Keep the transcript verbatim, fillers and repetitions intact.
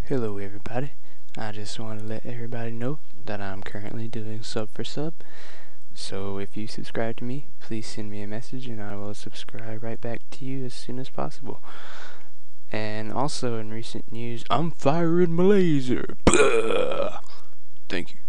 Hello everybody, I just want to let everybody know that I'm currently doing Sub for Sub, so if you subscribe to me, please send me a message and I will subscribe right back to you as soon as possible. And also in recent news, I'm firing my laser. Thank you.